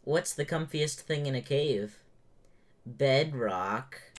What's the comfiest thing in a cave? Bedrock.